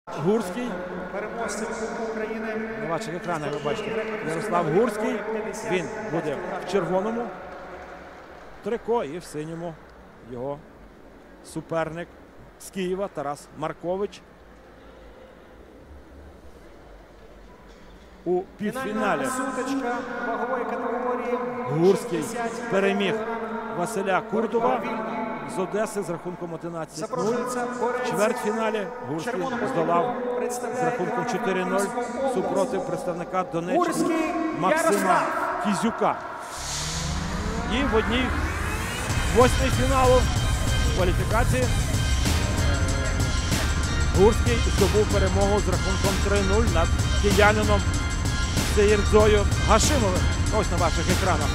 Гурський. Переможці Кубку України. На ваших екранах ви бачите Ярослав Гурський. Він буде в червоному трико і в синьому його суперник з Києва Тарас Маркович. У півфіналі сутичка вагової категорії. Гурський переміг Василя Курдова з Одеси з рахунком 11-0. В чвертьфіналі Гурський здолав з рахунком 4-0 супротив представника Донеччини Максима Кізюка. І в одній восьмій фіналу кваліфікації Гурський здобув перемогу з рахунком 3-0 над киянином Сеїрдзою Гашимовим. Ось на ваших екранах.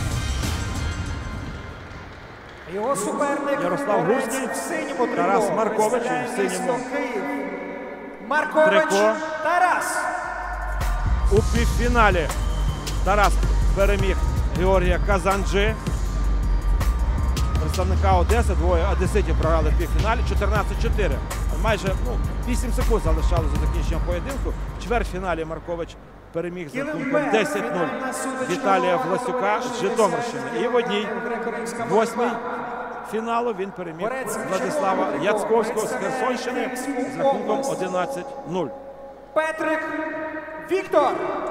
Його суперник Ярослав Гурський, в синьому трико. Тарас Маркович в синьому Маркович трико. Тарас. У півфіналі Тарас переміг Георгія Казанджи, представника Одеси. Двоє одеситів програли в півфіналі 14-4. Майже 8 секунд залишалося до закінчення поєдинку. В чвертьфіналі Маркович переміг з рахунком 10-0 Віталія Власюка з Житомирщини. І в одній восьмій фіналу він переміг Владислава Яцковського з Херсонщини з рахунком 11-0. Петрик Віктор.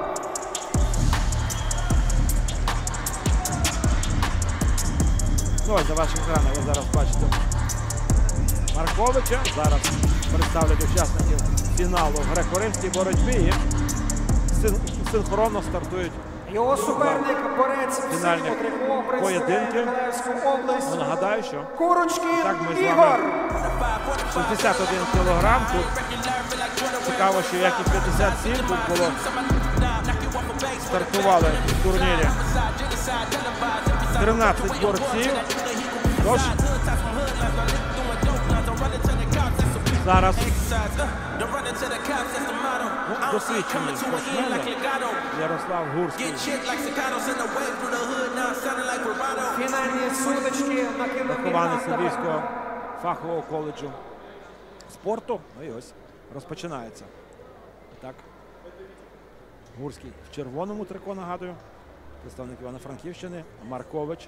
Ну, ось за вашим екраном ви зараз бачите Марковича. Зараз представлять учасників фіналу в греко-римській боротьбі і синхронно стартують Його суперник борець в фінальні синьому трико. поєдинки. Миколаївську область. Нагадаю, що Курочкін так ми з Ігор. вами 61 кілограм. Тут цікаво, що як і 57 тут було. Стартували в турнірі 13 борців. Тож зараз досвідчений спортсмен Ярослав Гурський. Фінальні сутички на Вихованець кілометр. Львівського фахового коледжу спорту. Ну і ось розпочинається. Так, Гурський в червоному трико, нагадую. Представник Івано-Франківщини Маркович.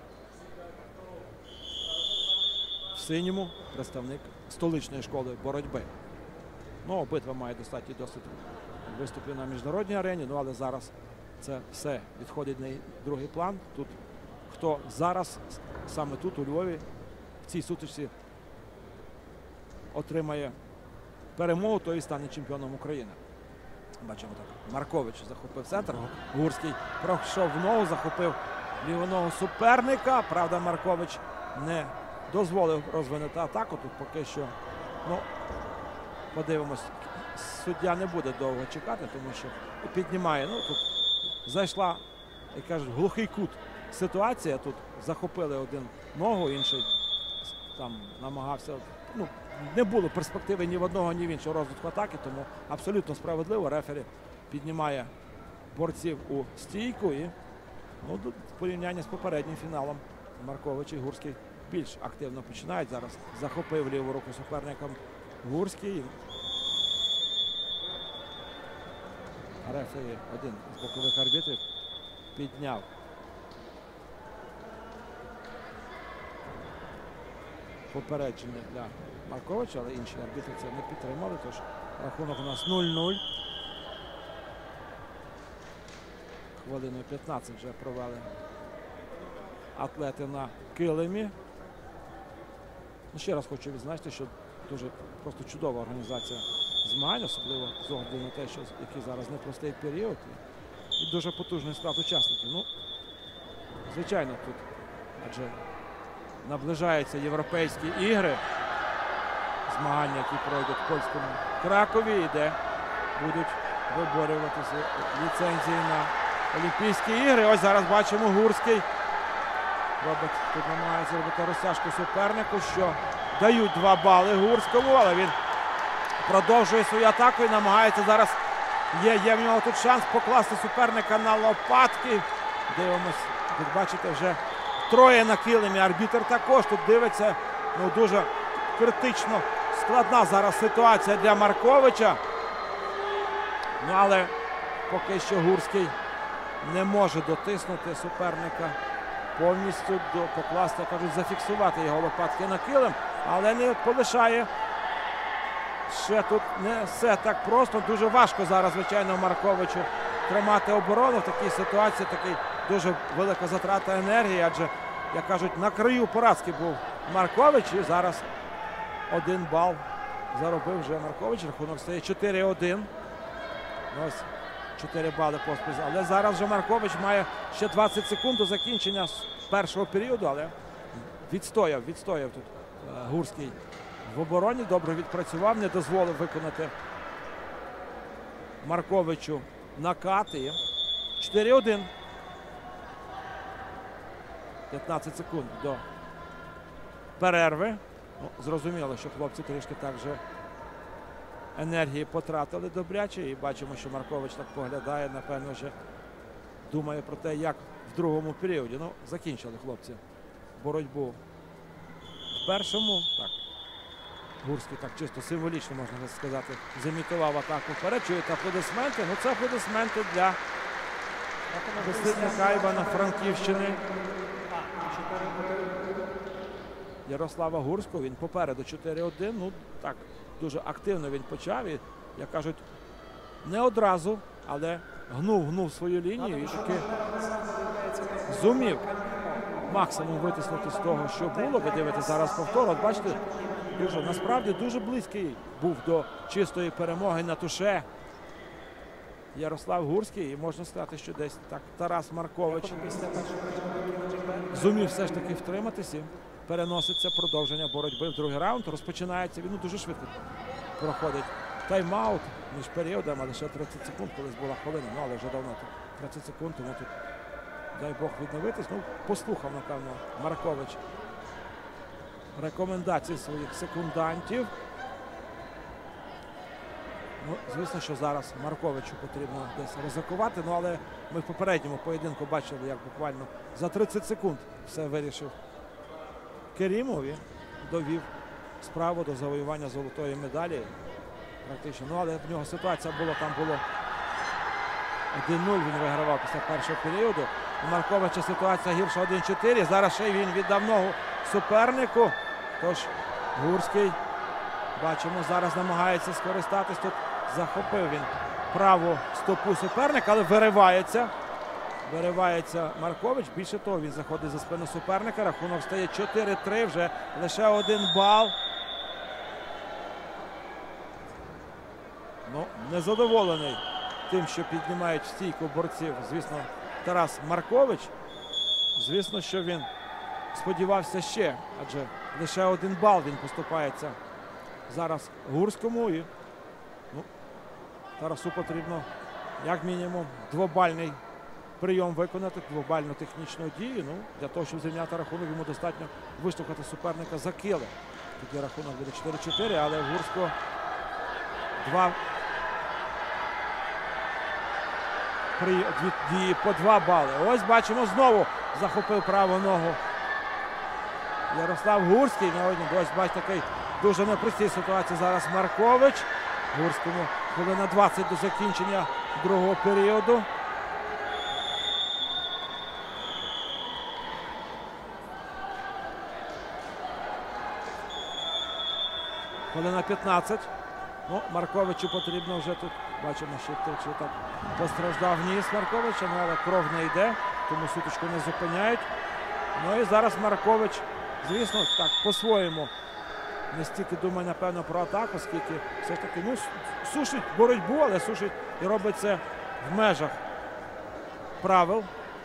В синьому представник столичної школи боротьби. Ну, обидва мають достатній досвід виступів на міжнародній арені, ну але зараз це все відходить на другий план. Тут хто зараз, саме тут, у Львові, в цій сутичці отримає перемогу, той і стане чемпіоном України. Бачимо так. Маркович захопив центр. Гурський пройшов в ногу, захопив ліву ногу суперника. Правда, Маркович не дозволив розвинути атаку. Тут поки що, ну, подивимось, суддя не буде довго чекати, тому що піднімає. Ну, тут зайшла, як кажуть, глухий кут ситуація. Тут захопили один ногу, інший там намагався. Ну, не було перспективи ні в одного, ні в іншого розвитку атаки, тому абсолютно справедливо рефері піднімає борців у стійку. І ну, в порівнянні з попереднім фіналом Маркович і Гурський більш активно починають. Зараз захопив ліву руку суперником Гурський. Рефері, один з бокових арбітрів, підняв попередження для Марковича, але інші арбітри це не підтримали, тож рахунок у нас 0-0. Хвилину 15 вже провели атлети на килимі. Ну, ще раз хочу відзначити, що дуже просто чудова організація змагань, особливо з огляду на те, що який зараз непростий період і дуже потужний склад учасників. Ну, звичайно, тут, адже наближаються європейські ігри, змагання, які пройдуть в польському Кракові, і де будуть виборюватися ліцензії на Олімпійські ігри. Ось зараз бачимо Гурський. Тут намагається робити розтяжку супернику, що дають 2 бали Гурському, але він продовжує свою атаку і намагається зараз, є в нього тут шанс покласти суперника на лопатки. Дивимось, тут бачите, вже троє на килимі. Арбітр також тут дивиться, ну, дуже критично складна зараз ситуація для Марковича. Ну, але поки що Гурський не може дотиснути суперника повністю, покласти, кажуть, зафіксувати його лопатки на килим, але не полишає. Ще тут не все так просто. Дуже важко зараз, звичайно, Марковичу тримати оборону в такій ситуації. Такий дуже велика затрата енергії, адже, як кажуть, на краю поразки був Маркович. І зараз 1 бал заробив вже Маркович. Рахунок стає 4-1. Ось 4 бали поспіль. Але зараз вже Маркович має ще 20 секунд до закінчення першого періоду, але відстояв тут Гурський в обороні, добре відпрацював, не дозволив виконати Марковичу накат. 4-1. 15 секунд до перерви. Ну, зрозуміло, що хлопці трішки так же енергії потратили добряче. І бачимо, що Маркович так поглядає, напевно, вже думає про те, як в другому періоді. Ну, закінчили хлопці боротьбу в першому. Так, Гурський так чисто символічно, можна сказати, замітував атаку вперед. Чуєте аплодисменти? Ну, це аплодисменти для захисника Івано-Франківщини Ярослава Гурського. Він попереду 4-1. Ну, так, дуже активно він почав. І, як кажуть, не одразу, але гнув свою лінію і таки зумів максимум витиснути з того, що було. Ви дивитесь зараз повтор. От бачите, насправді дуже близький був до чистої перемоги на туше Ярослав Гурський. І можна сказати, що десь так Тарас Маркович зумів все ж таки втриматися. Переноситься продовження боротьби в другий раунд. Розпочинається він дуже швидко проходить тайм-аут між періодами, лише 30 секунд, колись була хвилина, ну але вже давно тут 30 секунд, тому тут дай Бог відновитись. Ну, послухав, напевно, Маркович рекомендації своїх секундантів. Ну, звісно, що зараз Марковичу потрібно десь ризикувати, ну але ми в попередньому поєдинку бачили, як буквально за 30 секунд все вирішив Керімов і довів справу до завоювання золотої медалі. Практично. Ну, але в нього ситуація була, там було 1-0, він вигравав після першого періоду. У Марковича ситуація гірша 1-4. Зараз ще він віддав ногу супернику. Тож Гурський, бачимо, зараз намагається скористатись. Тут захопив він праву стопу суперника, але виривається Маркович. Більше того, він заходить за спину суперника. Рахунок стає 4-3, вже лише 1 бал. Ну, незадоволений тим, що піднімають стійку борців, звісно, Тарас Маркович. Звісно, що він сподівався ще, адже лише 1 бал він поступається зараз Гурському. І ну, Тарасу потрібно, як мінімум, 2-бальний прийом виконати, 2-бальну технічну дію. Ну, для того, щоб зрівняти рахунок, йому достатньо виштовхати суперника за кили. Тоді рахунок буде 4-4, але в Гурського дії по 2 бали. Ось бачимо, знову захопив праву ногу Ярослав Гурський. Ось бачите, такий дуже непростій ситуації зараз Маркович. Гурському хвилина 20 до закінчення другого періоду. Хвилина 15. Ну, Марковичу потрібно вже тут, бачимо, що так постраждав ніс Марковича, але кров не йде, тому сутичку не зупиняють. Ну і зараз Маркович, звісно, так по-своєму не стільки думає, напевно, про атаку, скільки все ж таки, ну, сушить боротьбу, але сушить і робить це в межах правил.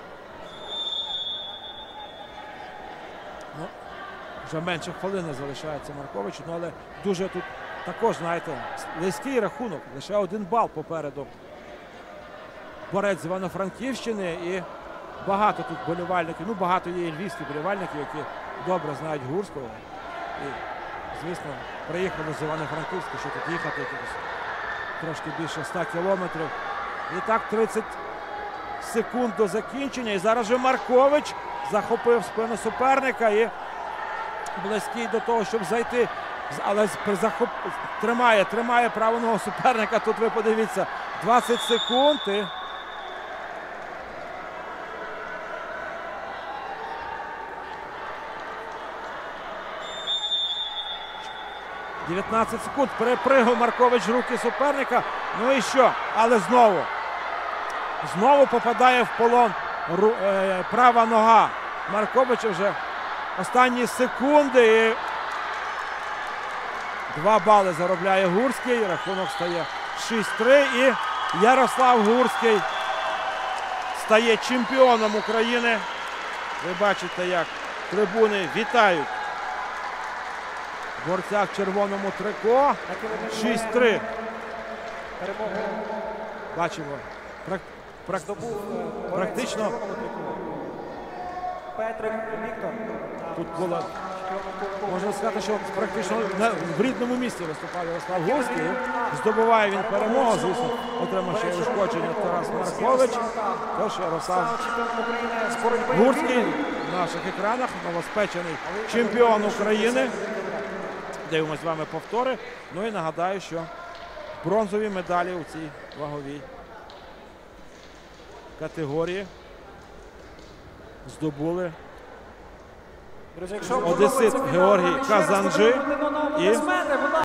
Ну, вже менше хвилини залишається Марковичу, ну, але дуже тут також, знаєте, близький рахунок, лише 1 бал попереду борець з Івано-Франківщини. І багато тут болівальників, ну багато є і львівських болівальників, які добре знають Гурського. І, звісно, приїхали з Івано-Франківська, що тут їхати, трошки більше 100 кілометрів. І так, 30 секунд до закінчення. І зараз же Маркович захопив спину суперника і близький до того, щоб зайти Але тримає праву ногу суперника. Тут ви подивіться, 20 секунд. І 19 секунд. Перепригав Маркович руки суперника. Ну і що? Але знову попадає в полон права нога Марковича. Вже останні секунди. І 2 бали заробляє Гурський. Рахунок стає 6-3. І Ярослав Гурський стає чемпіоном України. Ви бачите, як трибуни вітають борця в червоному трико. 6-3. Бачимо. Практично Петрик Віктор. тут було, можна сказати, що практично в рідному місці виступав Ярослав Гурський. Здобуває він перемогу, звісно, отримав ще й ушкодження Тарас Маркович. Тож Ярослав Гурський в наших екранах, новоспечений чемпіон України. Дивимось з вами повтори. Ну і нагадаю, що бронзові медалі у цій ваговій категорії здобули Друзі, якщо одесит Георгій Казанджи і